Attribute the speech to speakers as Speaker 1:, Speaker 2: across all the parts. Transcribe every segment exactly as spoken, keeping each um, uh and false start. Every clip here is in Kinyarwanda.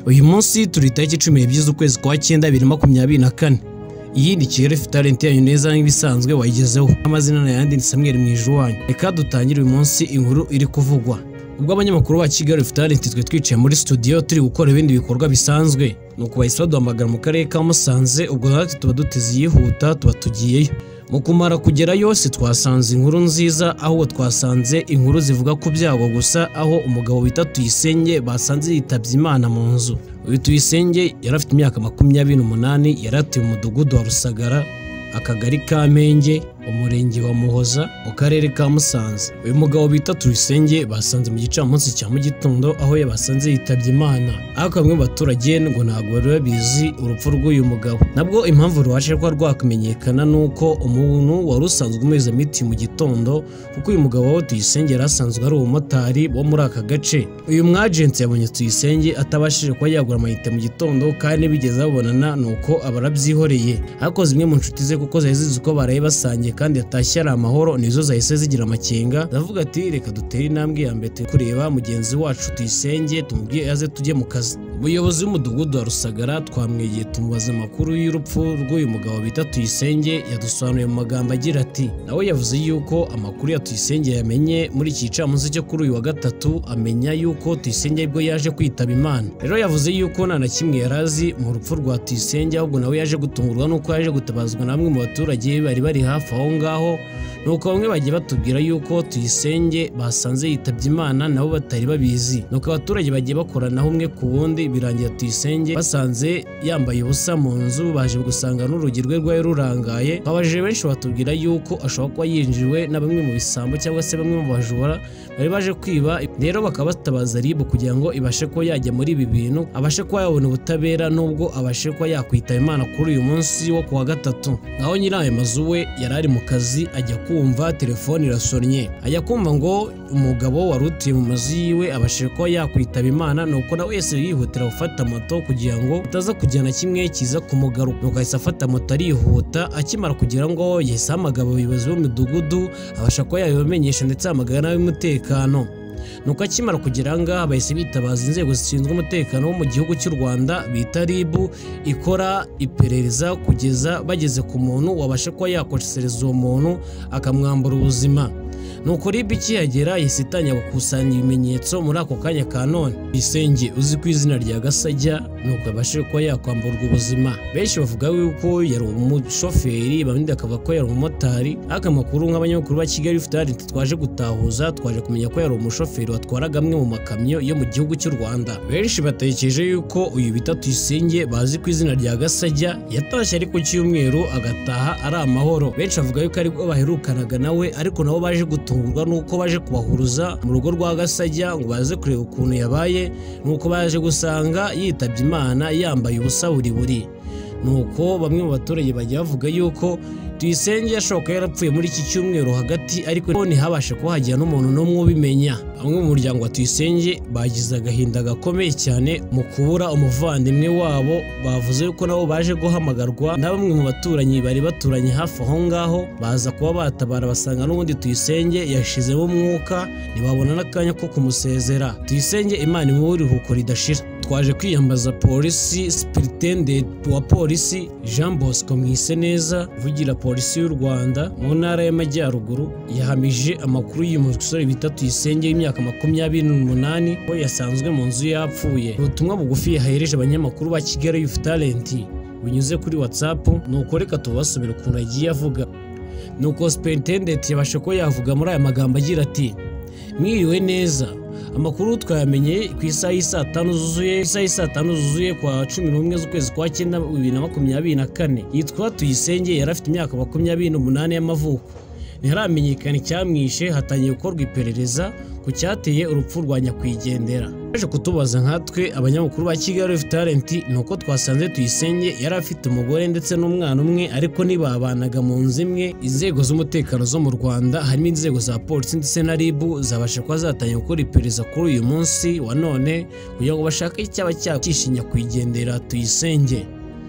Speaker 1: Uyu munsi turi tariki cumi n'ebyiri z'ukwezi kwa cyenda bibiri na makumyabiri na kane. Iyi ni Kigali Talent yanyu neza nk'ibisanzwe wayigezeho. Amazina na yandi ni Samuel Mwijuwanyu. Reka dutangire uyu munsi inkuru iri kuvugwa. Ubwo abanyamakuru ba Kigali Talent twe twicaye muri studio turi gukora ibindi bikorwa bisanzwe, nuko bahise baduhamagara mu karere ka Musanze, ubwo natwe tuba duteze yihuta tuba tugiyeyo. Mu kumara kugerayo si twasanze inkuru nziza, aho twasanze inkuru zivuga ku byago gusa, aho umugabo wita Tuyisenge basanze yitabye Imana mu nzu. Uyu Tuyisenge yari afite imyaka makumyabiri n'umunani, yari atuye mu mudugudu wa Rusagara, akagari ka Menge, umurenge wa Muhoza, mu karere ka Musanze. Uyu mugabo bita Tuyisenge basanze mu gicamunsi cya mu gitondo, aho yabasanze yitabye Imana. Ariko bamwe mu baturage ngo ntabwo bari babizi urupfu rw'uyu mugabo. Nabwo impamvu rwaje kuba rwakamenyekana nuko umuntu wari usanzwe umeze miti mu gitondo, kuko uyu mugabo wa Tuyisenge yari asanzwe ari umumotari wo muri aka gace. Uyu mwagenti yabonye Tuyisenge atabashije kuba yagura amayinite mu gitondo, kandi bigeze babonana nuko abarabyihoreye. Ariko zimwe mu nshuti ze kuko zari zizi ko baraye basangiye kandi yatashye ari amahoro, nizo zahise zigira amakenga, ndavuga ati reka dutere intambwe ya mbere kureba mugenzi wacu Tuyisenge tumubwiye aze tujye mu kazi. Umuyobozi w'umudugudu wa Rusagara twamwegeye tumubaza amakuru y'urupfu rw'uyu mugabo bita Tuyisenge, yadusobanuye mu magambo agira ati nawe yavuze yuko amakuru ya Tuyisenge yamenye muri iki gicamunsi cyo kuri uyu wa gatatu, amenya yuko Tuyisenge bwo yaje kwitaba Imana. Rero yavuze yuko nta na kimwe yarazi mu rupfu rwa Tuyisenge, ahubwo nawe yaje gutungurwa nuko yaje gutabazwa na bamwe mu baturage bari bari hafi aho ngaho, nuko bamwe bagiye batubwira yuko Tuyisenge basanze yitabye Imana nabo batari babizi. Nuko abaturage bagiye bakoranaho umwe ku wundi, birangira Tuyisenge basanze yambaye ubusa mu nzu, baje gusanga n'urugi rwe rwari rurangaye. Babajije benshi batubwira yuko ashobora kuba yinjiwe na bamwe mu bisambo cyangwa se bamwe mu bajura bari baje kwiba. Rero bakaba batabaza R I B kugira ngo ibashe ko yajya muri ibi bintu, abashe kuba yabona ubutabera, nubwo abashe kuba yakwitaba Imana kuri uyu munsi wo kuwa gatatu. Naho nyiri ayo mazu we yari ari mu kazi, ajya kumva telefone irasonnye, ajya kumva ngo umugabo wari utuye mu mazu yiwe abashe kuba yakwitaba Imana. Nuko nawe wese yihutira gufata moto kugira ngo utaza kujyana kimwe kiza kumugaruka. Nuko ahise afata moto arihuta, akimara kugira ngo yahise ahamagara abayobozi b'umudugudu, abasha kuba yabibamenyesha ndetse ahamagara n'ab'umutekano. Nuko akimara kugera ngaha bahise bitabaza inzego zishinzwe umutekano wo mu gihugu cy'u Rwanda bita R I B, ikora iperereza kugeza bageze ku muntu wabasha kuba yakosereza uwo muntu akamwambura ubuzima. Nuko R I B ikihagera yahise itangira gukusanya ibimenyetso muri ako kanya ka none. Tuyisenge uzi ku izina rya Gasajya nuko abashe kuba yakwamburwa ubuzima. Benshi bavuga yuko yari umushoferi, abandi bakavuga ko yari umumotari, ariko amakuru nk'abanyamakuru ba Kigali Talent twaje gutahuza, twaje kumenya ko yari umushoferi watwaraga amwe mu makamyo yo mu gihugu cy'u Rwanda. Benshi batekereje yuko uyu bita Tuyisenge bazi ku izina rya Gasajya yatashye ari ku cyumweru agataha ari amahoro. Benshi bavuga yuko ari bwo baherukanaga nawe, ariko nabo baje gutungurwa nuko baje kubahuruza mu rugo rwa Gasajya ngo baze kureba ukuntu yabaye, nuko baje gusanga yitabye Imana yambaye ubusa buri buri. Nuko bamwe mu baturage bagiye bavuga yuko Tuyisenge yashoboka yarapfuye muri iki cyumweru hagati, ariko ntihabashe kuhagera n'umuntu n'umwe ubimenya. Bamwe mu muryango wa Tuyisenge bagize agahinda gakomeye cyane mu kubura umuvandimwe wabo, bavuze yuko nabo baje guhamagarwa na bamwe mu baturanyi bari baturanye hafi aho ngaho, baza kuba batabara basanga n'ubundi Tuyisenge yashizemo umwuka, ntibabona n'akanya ko kumusezera. Tuyisenge Imana imuhe iruhuko ridashira. Twaje kwiyambaza polisi, Superintendent wa polisi Jean Bosco Mwiseneza uvugira polisi y'u Rwanda mu ntara y'Amajyaruguru, yahamije amakuru y'uyu musore bita Tuyisenge w'imyaka makumyabiri n'umunani ko yasanzwe mu nzu yapfuye. Ubutumwa bugufi yahereje abanyamakuru ba Kigali Youth Talent binyuze kuri WhatsApp, nuko reka tubasomera ukuntu yagiye avuga. Nuko Superintendent yabashe ko yavuga muri aya magambo agira ati mwiriwe neza, amakuru twayamenye ku isaha y'isa tanu zuzuye isaha y'isa tanu zuzuye kwa cumi n'umwe z'ukwezi kwa cyenda bibiri na makumyabiri na kane. Yitwa Tuyisenge, yari afite imyaka makumyabiri n'umunani y'amavuko. Ntiharamenyekana icyamwishe, hatangiye gukorwa iperereza ku cyateye urupfu rwa nyakwigendera. Baje kutubaza nkatwe abanyamakuru ba Kigali Talent, nuko twasanze Tuyisenge yari afite umugore ndetse n'umwana umwe, ariko ntibabanaga mu nzu imwe. Inzego z'umutekano zo mu Rwanda harimo inzego za polisi ndetse na R I B zabasha kuba zatangiye gukora iperereza kuri uyu munsi wa none kugira ngo bashake icyaba cyakishe nyakwigendera Tuyisenge.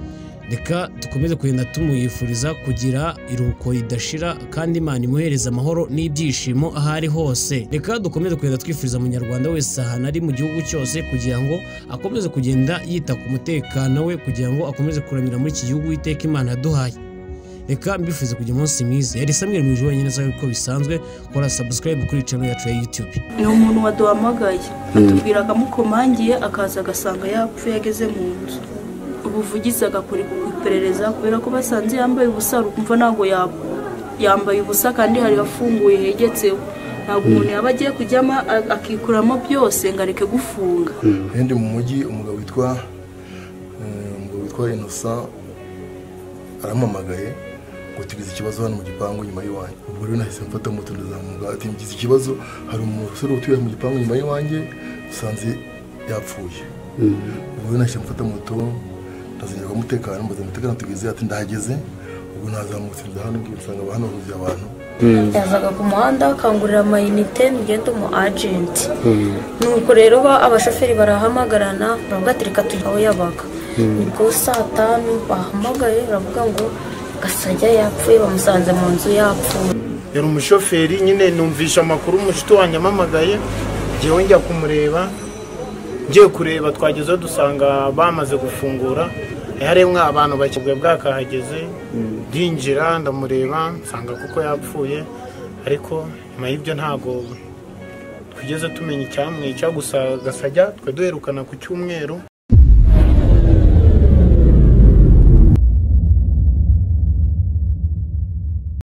Speaker 1: reka dukomeze kugenda tumuyifuriza kugira iruhuko ridashira kandi Imana imuhereza amahoro n'ibyishimo aho ari hose. Reka dukomeze kugenda twifuriza umunyarwanda wese ahantu ari mu gihugu cyose kugira ngo akomeze kugenda yita ku mutekano we, kugira ngo akomeze kuramira muri iki gihugu Uwiteka Imana yaduhaye. Reka mbifuze kugira umunsi mwiza. Yari Samuel Mwijuru wenyine neza uko bisanzwe. Kora subscribe kuri channel yacu ya YouTube.
Speaker 2: Ni umuntu waduhamagaye atubwira akamukomangiye akaza agasanga yapfuye ageze mu nzu. Ubuvugizi agakora iperereza kubera ko basanze yambaye ubusa, ukumva nago yambaye ubusa kandi hari afunguye hegetseho. Ntabwo umuntu yaba agiye kujyama akikuramo byose ngo areke gufunga.
Speaker 3: Ndi mu mujyi umugabo witwa umugabo witwa Innocent aramamagaye ngo tugize ikibazo hano mu gipangu nyuma y'Iwanjye. Ubwo rero nahise mfata moto ndazamuka ati ngize ikibazo, hari umusore utuye mu gipangu nyuma y'Iwanjye usanze yapfuye. Ubwo rero nahise mfata moto ndazinjira mu mutekano, mbaza umutekano tugeze ati ndahageze. Ubwo nazamutse ndahano ngisanga abantu bahuze abantu.
Speaker 4: Yazaga ku muhanda akangurira amayinite ngende mu agent. Nuko rero abashoferi barahamagarana bavuga ati reka tujye aho yabaga. Nibwo saa tanu bahamagaye baravuga ngo Gasajya yapfuye, bamusanze mu nzu yapfuye.
Speaker 5: Yari umushoferi nyine numvisha amakuru umushito wanjye amamagaye, ngiye njya kumureba. Ngiye kureba twagezeho dusanga bamaze gufungura, haremwe abantu bakibwe bwakahageze. Ndinjira ndamureba nsanga kuko yapfuye, ariko nyuma y'ibyo ntago twigeze tumenya icyamwica. Gusa Gasajya twe duherukana ku cyumweru.